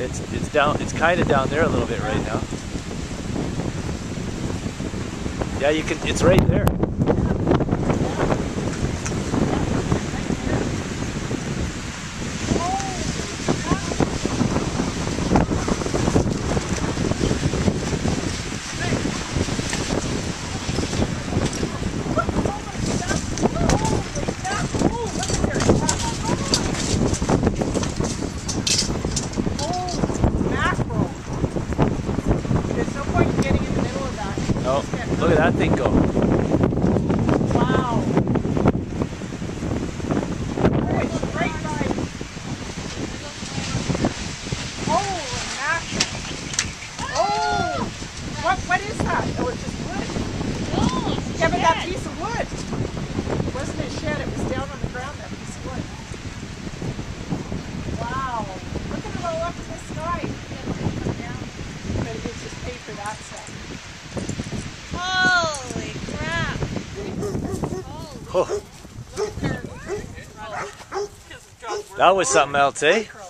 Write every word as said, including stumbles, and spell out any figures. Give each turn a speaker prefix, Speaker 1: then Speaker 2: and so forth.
Speaker 1: it's it's down. It's kind of down there a little bit right now. Yeah, you can. It's right there. Oh, look at that thing go.
Speaker 2: Wow. Oh, it's right by. Holy mackerel. Oh, what, what is that? Oh, it's just wood. Yeah, but that piece of wood. It wasn't a shed, it was down on the ground, that piece of wood. Wow. Look at it all up in the sky. But it's just paid for that stuff.
Speaker 3: Holy crap!
Speaker 1: Oh. That was something else, eh?